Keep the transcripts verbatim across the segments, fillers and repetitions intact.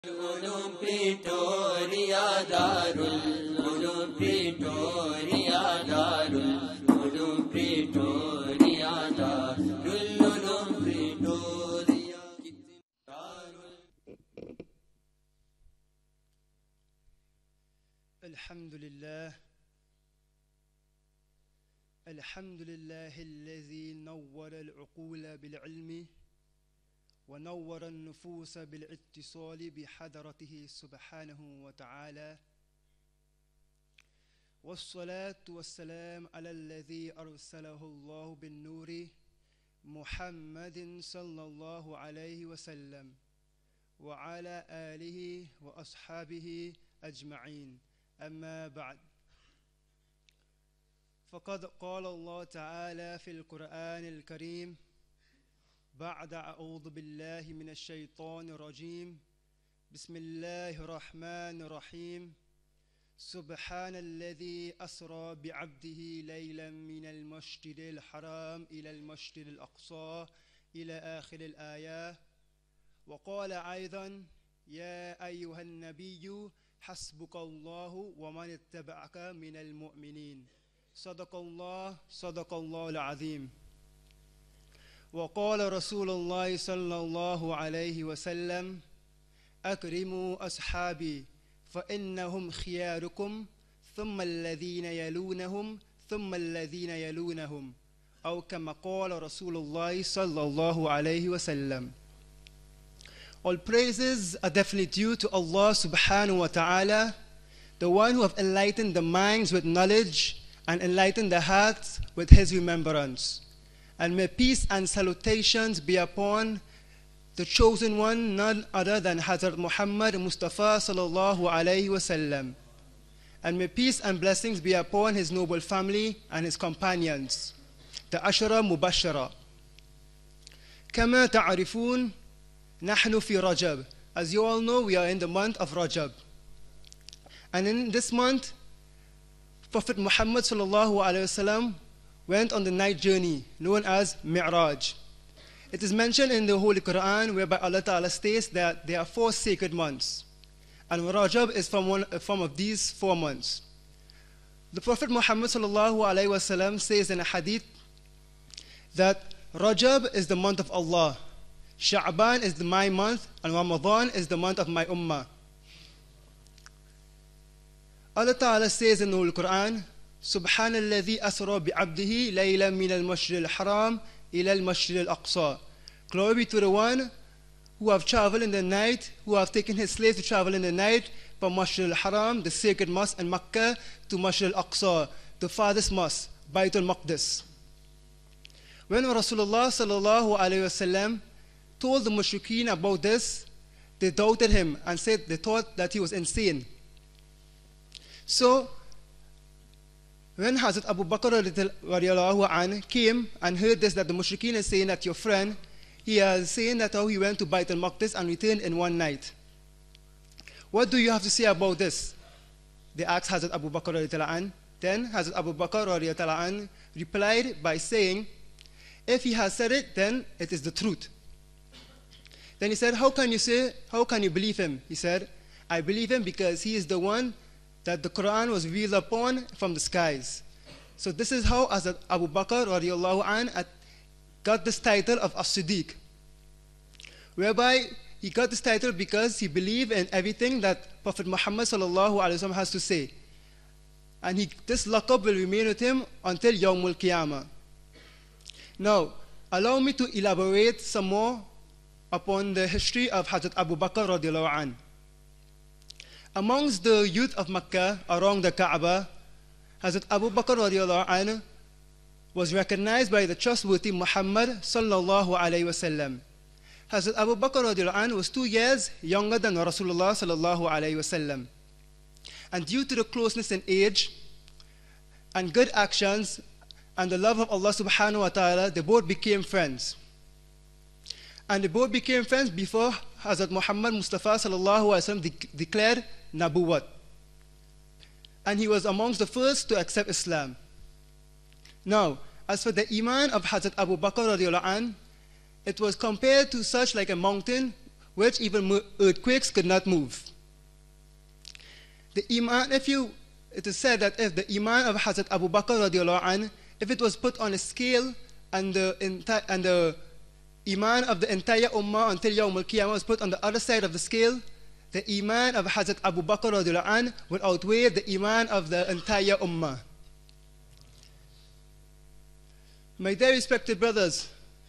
العلوم بريتوريا دار العلوم بريتوريا دار العلوم بريتوريا دار العلوم بريتوريا الحمد لله الحمد لله الذي نور العقول بالعلم ونور النفوس بالاتصال بحضرته سبحانه وتعالى، والصلاة والسلام على الذي أرسله الله بالنور محمد صلى الله عليه وسلم وعلى آله وأصحابه أجمعين. أما بعد، فقد قال الله تعالى في القرآن الكريم بعد أعوذ بالله من الشيطان الرجيم: بسم الله الرحمن الرحيم. سبحان الذي أسرى بعبده ليلا من المسجد الحرام إلى المسجد الأقصى إلى آخر الآية. وقال أيضا: يا أيها النبي حسبك الله ومن اتبعك من المؤمنين. صدق الله صدق الله العظيم. وقال رسول الله صلى الله عليه وسلم: أكرموا أصحابي فإنهم خياركم ثم الذين يلونهم ثم الذين يلونهم، أو كما قال رسول الله صلى الله عليه وسلم. All praises are definitely due to Allah subhanahu wa ta'ala, the one who have enlightened the minds with knowledge and enlightened the hearts with his remembrance. And may peace and salutations be upon the chosen one, none other than Hazrat Muhammad Mustafa sallallahu alayhi wasallam. And may peace and blessings be upon his noble family and his companions, the Ashara Mubashara. كما تعرفون نحن في رجب. As you all know, we are in the month of Rajab. And in this month, Prophet Muhammad sallallahu alayhi wasallam went on the night journey known as Mi'raj. It is mentioned in the Holy Quran whereby Allah Ta'ala states that there are four sacred months, and Rajab is from one from of these four months. The Prophet Muhammad sallallahu alaihi wasallam says in a hadith that Rajab is the month of Allah, Sha'ban is the my month, and Ramadan is the month of my ummah. Allah Ta'ala says in the Holy Quran: سبحان الذي أسرى بعبده ليلا من المسجد الحرام إلى المسجد الأقصى. Glory be to the one who have traveled in the night, who have taken his slaves to travel in the night from Masjid al-Haram, the sacred mosque in Makkah, to Masjid al-Aqsa, the farthest mosque, Bayt al-Maqdis. When Rasulullah sallallahu alayhi wasallam told the mushrikeen about this, they doubted him and said they thought that he was insane. So when Hazrat Abu Bakr radiallahu anh came and heard this, that the mushrikeen is saying that your friend, he is saying that how he went to Bayt al-Maqdis and returned in one night. What do you have to say about this? They asked Hazrat Abu Bakr radiallahu anh. Then Hazrat Abu Bakr radiallahu anh replied by saying, if he has said it, then it is the truth. Then he said, how can you say, how can you believe him? He said, I believe him because he is the one that the Quran was revealed upon from the skies. So this is how Hazrat Abu Bakr radiallahu anh got this title of As-Siddiq, whereby he got this title because he believed in everything that Prophet Muhammad sallallahu alaihi wasallam has to say, and he, this laqab will remain with him until Yawmul Qiyamah. Now, allow me to elaborate some more upon the history of Hazrat Abu Bakr radiallahu anh. Amongst the youth of Makkah around the Kaaba, Hazrat Abu Bakr radiallahu anh was recognized by the trustworthy Muhammad sallallahu alayhi wasallam. Hazrat Abu Bakr radiallahu anh was two years younger than Rasulullah sallallahu alayhi wasallam. And due to the closeness in age and good actions and the love of Allah subhanahu wa ta'ala, they both became friends. And they both became friends before Hazrat Muhammad Mustafa sallallahu alayhi wasallam de declared Nabuwat. And he was amongst the first to accept Islam. Now, as for the Iman of Hazrat Abu Bakr radiallahu anh, it was compared to such like a mountain which even mo- earthquakes could not move. The iman, if you, it is said that if the iman of Hazrat Abu Bakr radiallahu anh, if it was put on a scale and the, enti- and the iman of the entire ummah until Yawm al-Qiyamah was put on the other side of the scale, the iman of Hazrat Abu Bakr radiallahu anh would outweigh the iman of the entire ummah. My dear respected brothers,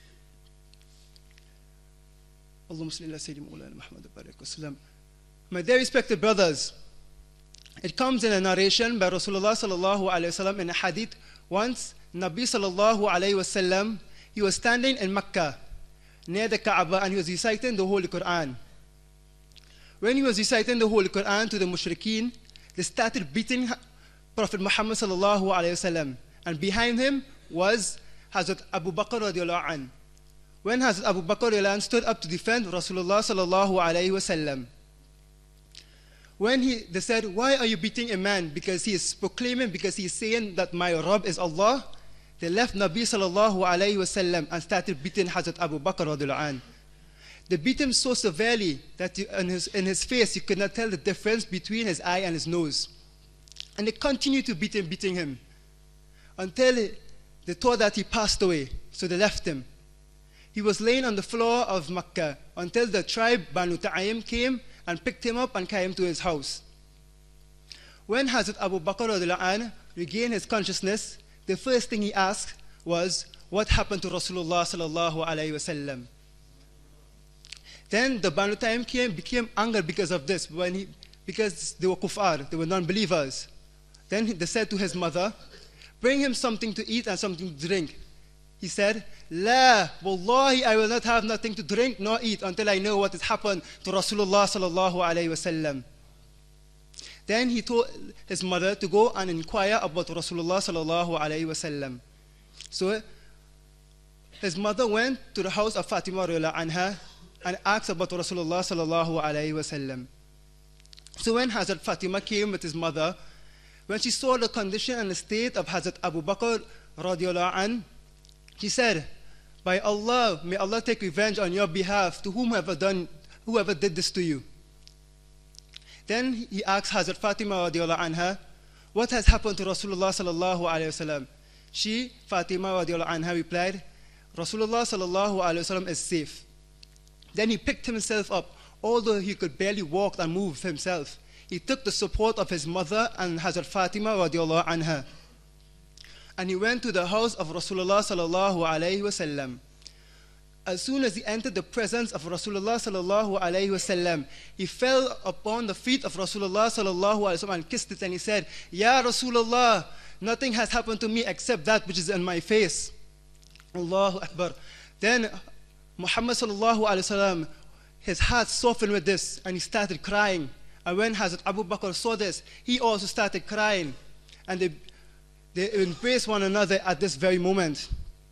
my dear respected brothers, it comes in a narration by Rasulullah sallallahu alayhi wasallam in a hadith. Once, Nabi sallallahu alayhi wasallam, he was standing in Mecca near the Kaaba and he was reciting the Holy Quran. When he was reciting the Holy Quran to the mushrikeen, they started beating Prophet Muhammad sallallahu alayhi wasallam, and behind him was Hazrat Abu Bakr radiallahu anh. When Hazrat Abu Bakr radiallahu anh stood up to defend Rasulullah sallallahu alayhi wasallam, when he, they said, why are you beating a man? Because he is proclaiming, because he is saying that my Rabb is Allah. They left Nabi sallallahu alayhi wasallam and started beating Hazrat Abu Bakr radiallahu anh. They beat him so severely that you, in, his, in his face you could not tell the difference between his eye and his nose. And they continued to beat him, beating him, until he, they thought that he passed away, so they left him. He was laying on the floor of Makkah until the tribe Banu Ta'im came and picked him up and carried him to his house. When Hazrat Abu Bakr radiallahu anh regained his consciousness, the first thing he asked was, what happened to Rasulullah sallallahu alayhi wasallam? Then the Banu Ta'im came, became angry because of this, when he, because they were kuffar, they were non-believers. Then they said to his mother, bring him something to eat and something to drink. He said, La, wallahi, I will not have nothing to drink nor eat until I know what has happened to Rasulullah sallallahu alayhi wasallam. Then he told his mother to go and inquire about Rasulullah sallallahu alayhi wasallam. So his mother went to the house of Fatima radiallahu anha and asked about Rasulullah sallallahu alayhi wasallam. So when Hazrat Fatima came with his mother, when she saw the condition and the state of Hazrat Abu Bakr radiallahu anh, she said, by Allah, may Allah take revenge on your behalf to whomever done, whoever did this to you. Then he asked Hazrat Fatima radiallahu anha, what has happened to Rasulullah sallallahu alayhi wasallam? She, Fatima radiallahu anha, replied, Rasulullah sallallahu alayhi wasallam is safe. Then he picked himself up, although he could barely walk and move himself. He took the support of his mother and Hazrat Fatima radiallahu anha, and he went to the house of Rasulullah sallallahu alayhi wasallam. As soon as he entered the presence of Rasulullah sallallahu alayhi wasallam, he fell upon the feet of Rasulullah sallallahu alayhi wasallam and kissed it, and he said, Ya Rasulullah, nothing has happened to me except that which is in my face. Allahu Akbar. Then Muhammad sallallahu alayhi wasallam, his heart softened with this, and he started crying. And when Hazrat Abu Bakr saw this, he also started crying, and they They embrace one another at this very moment.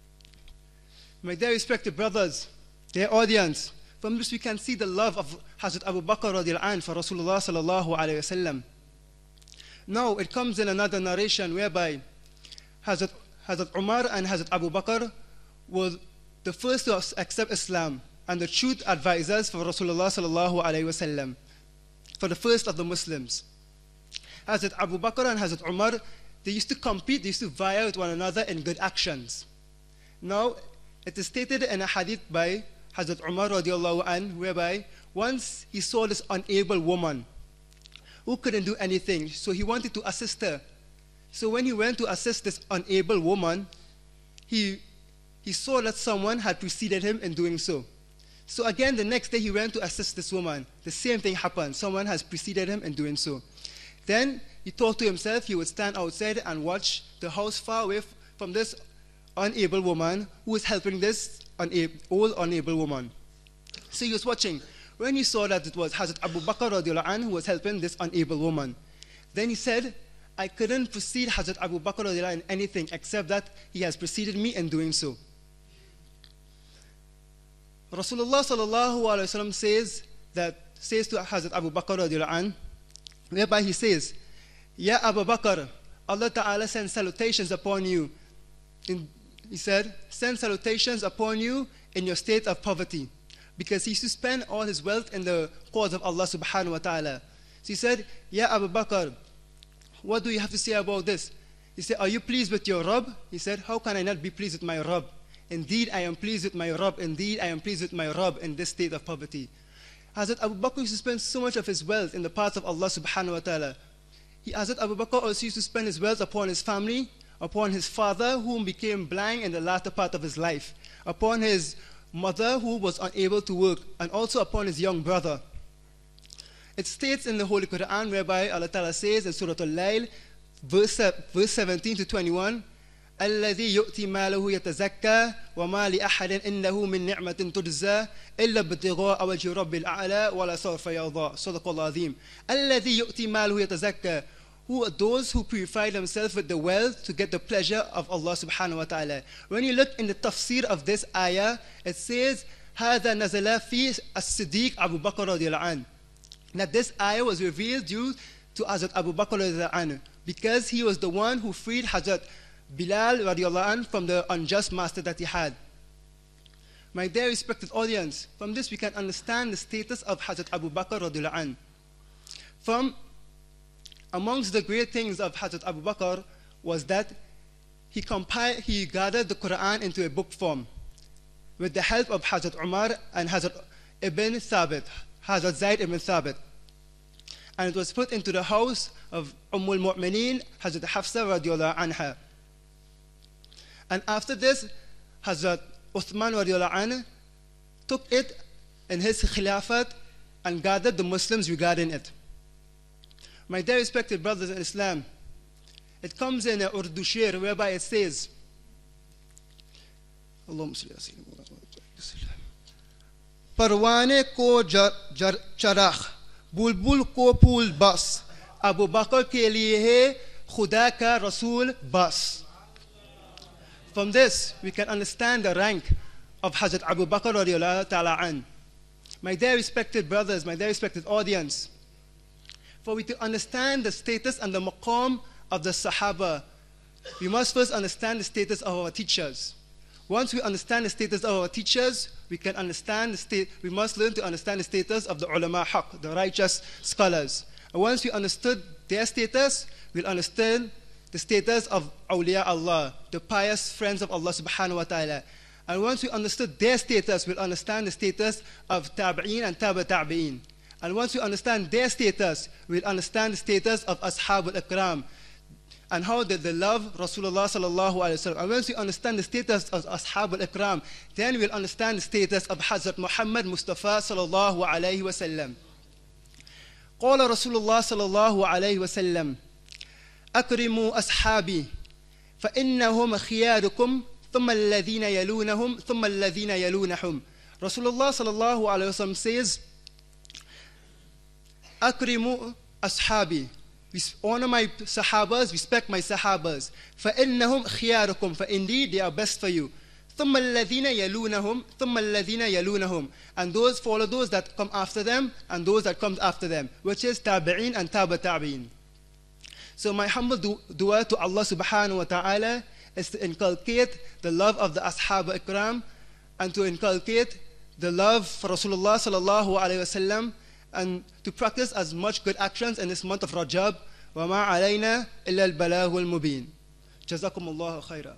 My dear respected brothers, dear audience, from this we can see the love of Hazrat Abu Bakr radiallahu anh for Rasulullah sallallahu alayhi wasallam. Now it comes in another narration whereby Hazrat, Hazrat Umar and Hazrat Abu Bakr were the first to accept Islam and the truth advisors for Rasulullah sallallahu alayhi wasallam, for the first of the Muslims. Hazrat Abu Bakr and Hazrat Umar, they used to compete, they used to vie with one another in good actions. Now, it is stated in a hadith by Hazrat Umar radiallahu anh, whereby once he saw this unable woman who couldn't do anything, so he wanted to assist her. So when he went to assist this unable woman, he, he saw that someone had preceded him in doing so. So again, the next day he went to assist this woman. The same thing happened. Someone has preceded him in doing so. Then he thought to himself he would stand outside and watch the house far away from this unable woman who was helping this unable, old unable woman. So he was watching. When he saw that it was Hazrat Abu Bakr radiallahu anh who was helping this unable woman, then he said, I couldn't precede Hazrat Abu Bakr radiallahu anh in anything except that he has preceded me in doing so. Rasulullah sallallahu alayhi wa sallam says that says to Hazrat Abu Bakr radiallahu anh, whereby he says, Ya Abu Bakr, Allah Ta'ala sends salutations upon you. In, he said, send salutations upon you in your state of poverty. because he used to spend all his wealth in the cause of Allah subhanahu wa ta'ala. So he said, Ya Abu Bakr, what do you have to say about this? He said, are you pleased with your Rabb? He said, how can I not be pleased with my Rabb? Indeed, I am pleased with my Rabb. Indeed, I am pleased with my Rabb in this state of poverty. Hazrat Abu Bakr used to spend so much of his wealth in the path of Allah subhanahu wa ta'ala. He, Hazrat Abu Bakr also used to spend his wealth upon his family, upon his father, whom became blind in the latter part of his life, upon his mother, who was unable to work, and also upon his young brother. It states in the Holy Quran, whereby Allah Ta'ala says in Surah Al-Layl, verse, verse seventeen to twenty-one, الذي يؤتي ماله يتزكى وما لأحد إنه من نعمة تجزى إلا ابتغاء وجه رب الأعلى ولا سوف يرضى. صدق الله العظيم. الذي يؤتي ماله يتزكى, who are those who purify themselves with the wealth to get the pleasure of Allah subhanahu wa ta'ala. When you look in the tafsir of this ayah, it says هذا نزل في الصديق أبو بكر رضي الله عنه. That this ayah was revealed due to Hazrat Abu Bakr radiallahu anhu, because he was the one who freed Hazrat Bilal radiallahu anhu from the unjust master that he had. My dear respected audience, from this we can understand the status of Hazrat Abu Bakr radiallahu anhu. From amongst the great things of Hazrat Abu Bakr was that he compiled, he gathered the Quran into a book form with the help of Hazrat Umar and Hazrat Ibn Thabit, Hazrat Zayd ibn Thabit. And it was put into the house of Umm al-Mu'mineen, Hazrat Hafsa radiallahu anha. And after this, Hazrat Uthman radiallahu anhu took it in his khilafat and gathered the Muslims regarding it. My dear respected brothers in Islam, it comes in a Urdu shir whereby it says, Parwane ko charakh, bulbul ko pool bas, Abu Bakr ke liye hai Khuda ka Rasul bas. From this, we can understand the rank of Hazrat Abu Bakr radiallahu ta'ala an. My dear respected brothers, my dear respected audience, for we to understand the status and the maqam of the Sahaba, we must first understand the status of our teachers. Once we understand the status of our teachers, we can understand the state, we must learn to understand the status of the ulama haq, the righteous scholars. And once we understood their status, we'll understand the status of awliya Allah, the pious friends of Allah subhanahu wa ta'ala. And once we understood their status, we'll understand the status of tabi'een and tabi tabi'een. And once we understand their status, we'll understand the status of ashab al-ikram and how they, they love Rasulullah sallallahu alayhi wa sallam. And once we understand the status of ashab al-ikram, then we'll understand the status of Hazrat Muhammad Mustafa sallallahu alayhi wa sallam. قال رسول الله صلى الله عليه وسلم أكرموا أصحابي فإنهم خياركم ثم الذين يلونهم ثم الذين يلونهم. Rasulullah sallallahu alayhi wa sallam says, أكرموا أصحابي, honor my sahabas, respect my sahabas. فإنهم خياركم, for indeed they are best for you. ثم الذين يلونهم ثم الذين يلونهم, and those follow those that come after them and those that come after them, which is tabi'in and tabi tabi'in. So my humble du dua to Allah subhanahu wa ta'ala is to inculcate the love of the ashab ikram and to inculcate the love for Rasulullah sallallahu alayhi wa sallam, and to practice as much good actions in this month of Rajab. وَمَا عَلَيْنَا إِلَّا الْبَلَاغُ الْمُبِينَ. جزاكم الله خيرا.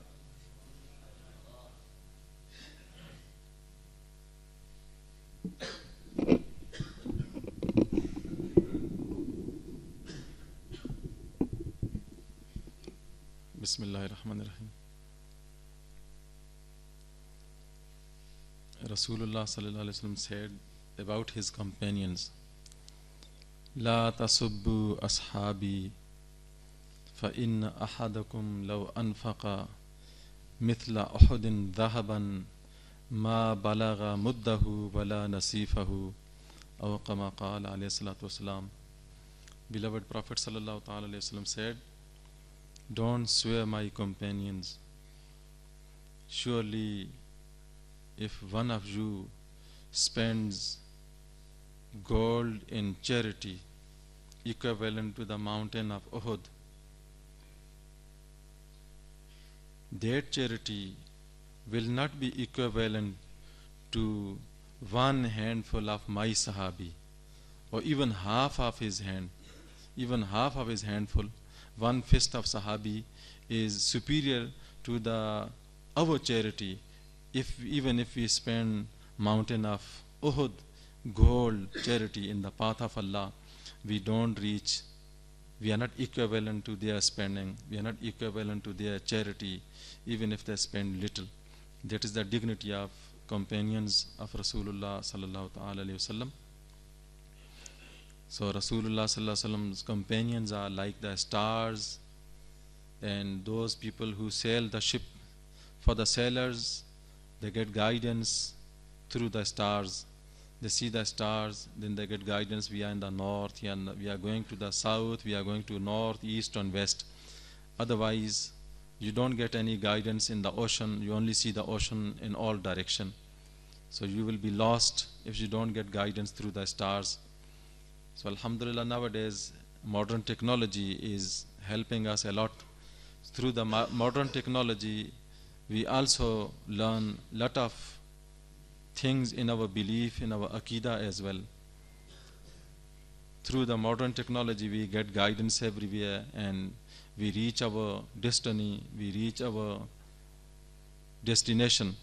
Bismillahir Rahmanir Rahim. Rasulullah sallallahu alaihi wasallam said about his companions, La tasubbu ashabi fa inna ahadakum law anfaqa mithla uhudin dhahaban ma balagha muddahu wala nasifahu, aw kama qala alayhi salatu wasalam. Beloved Prophet sallallahu ta'ala alayhi wasallam said, don't swear my companions. Surely if one of you spends gold in charity equivalent to the mountain of Uhud, that charity will not be equivalent to one handful of my Sahabi, or even half of his hand, even half of his handful, one fist of Sahabi is superior to the our charity. If even if we spend mountain of Uhud gold charity in the path of Allah, we don't reach. We are not equivalent to their spending. We are not equivalent to their charity, even if they spend little. That is the dignity of companions of Rasulullah sallallahu alaihi wasallam. So Rasulullah sallallahu alaihi wasallam's companions are like the stars, and those people who sail the ship. For the sailors, they get guidance through the stars. They see the stars, then they get guidance. We are in the north, we are going to the south, we are going to north, east and west. Otherwise, you don't get any guidance in the ocean. You only see the ocean in all direction. So you will be lost if you don't get guidance through the stars. So alhamdulillah, nowadays modern technology is helping us a lot. Through the modern technology, we also learn lot of things in our belief, in our Aqidah as well. Through the modern technology, we get guidance everywhere, and we reach our destiny, we reach our destination.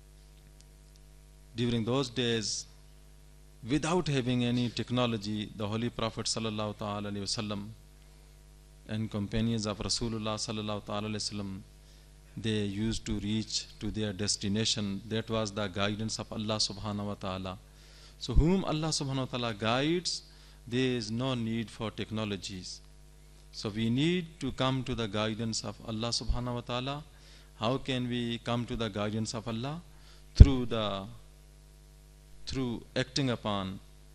During those days, without having any technology, the Holy Prophet sallallahu ta'ala alayhi wasallam and companions of Rasulullah sallallahu ta'ala alayhi wasallam, they used to reach to their destination. That was the guidance of Allah subhanahu wa ta'ala. So whom Allah subhanahu wa ta'ala guides, there is no need for technologies. So we need to come to the guidance of Allah subhanahu wa ta'ala. How can we come to the guidance of Allah? Through the through acting upon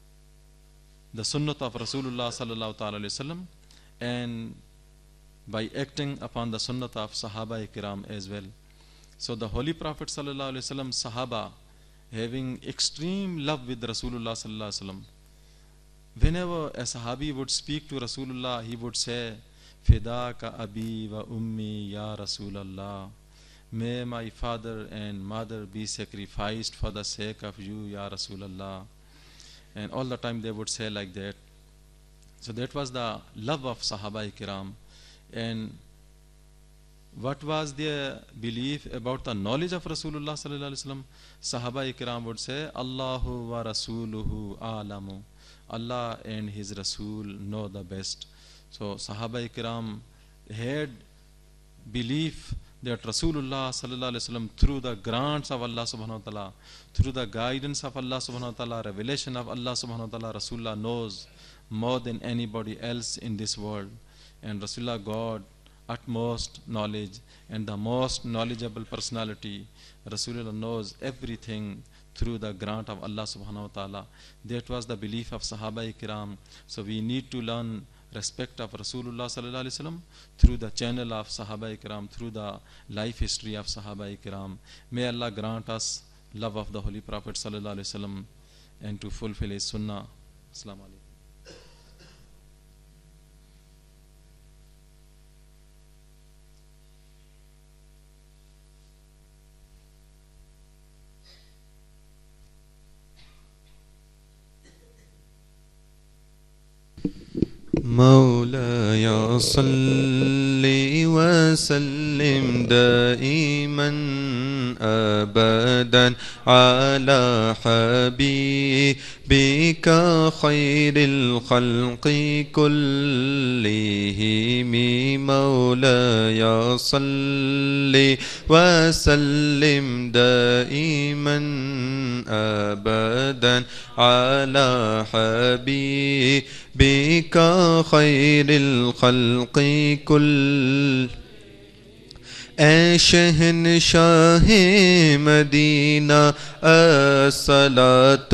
the sunnah of Rasulullah sallallahu ta'ala alayhi wasallam, and by acting upon the sunnah of Sahaba Ikram as well. So the Holy Prophet sallallahu alaihi wasallam Sahaba, having extreme love with Rasulullah sallallahu alaihi wasallam, whenever a Sahabi would speak to Rasulullah, he would say, "Fidaka abi wa ummi ya Rasulallah." May my father and mother be sacrificed for the sake of you, ya Rasulallah. And all the time they would say like that. So that was the love of Sahaba Ikram. And what was their belief about the knowledge of Rasulullah sallallahu alaihi wasallam? Sahaba Ikram would say, "Allahu wa Rasuluhu alamu." Allah and His Rasul know the best. So Sahaba Ikram had belief that Rasulullah sallallahu alaihi wasallam, through the grants of Allah subhanahu wa ta'ala, through the guidance of Allah subhanahu wa ta'ala, revelation of Allah subhanahu wa ta'ala, Rasulullah knows more than anybody else in this world. And Rasulullah got utmost knowledge and the most knowledgeable personality. Rasulullah knows everything through the grant of Allah subhanahu wa ta'ala. That was the belief of Sahaba Ikram. So we need to learn respect of Rasulullah sallallahu alaihi wasallam through the channel of Sahaba Ikram, through the life history of Sahaba Ikram. May Allah grant us love of the Holy Prophet sallallahu alaihi wasallam and to fulfill his sunnah. Assalamu alaikum. مولاي صل وسلم دائما أبدا على حبيبك خير الخلق كلهم. مولاي صل وسلم دائما أبدا على حبيبك بك خير الخلق كل. اے شہنشاہ مدینہ الصلاۃ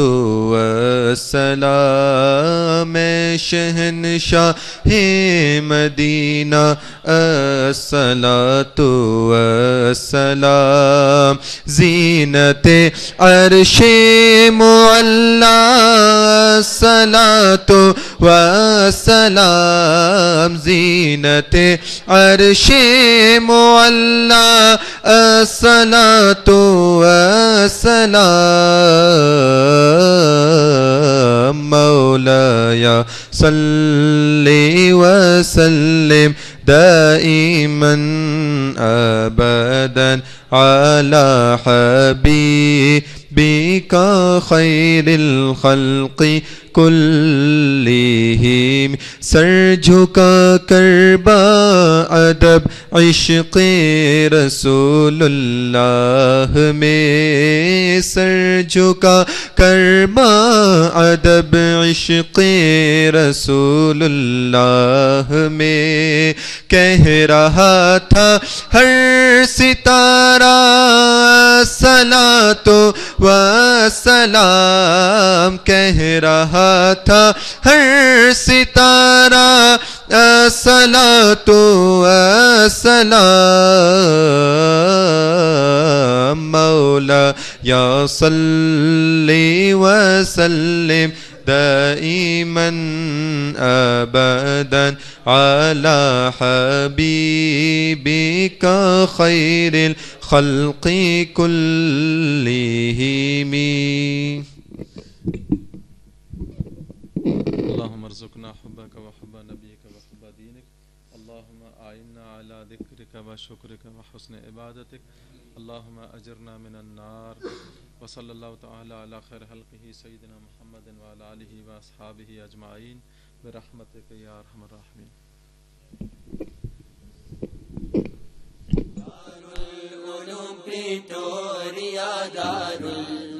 والسلام، اے شہنشاہ مدینہ الصلاۃ والسلام، زینت عرش معلی الصلاۃ والسلام زینت عرش معلی الصلاة والسلام مولاي صل وسلم دائما أبدا على حبيبك خير الخلق كلهم سر جھکا کر با-ادب عشق رسول اللہ میں سر جھکا کر با-ادب عشق رسول اللہ میں کہہ رہا تھا ہر ستارہ صلاۃ و سلام کہہ رہا تھا ہر ستارہ صلاۃ و سلام مولا یا صلی وسلم دائما ابدا على حبيبك خير الخلق كلهم اللهم ارزقنا حبك وحب نبيك وحب دينك اللهم أعنا على ذكرك وشكرك وحسن عبادتك اللهم أجرنا من النار وصلى الله تعالى على خير خلقه سيدنا محمد وعلى آله وأصحابه أجمعين برحمتك يا أرحم الراحمين. دار العلوم پریٹوریا دار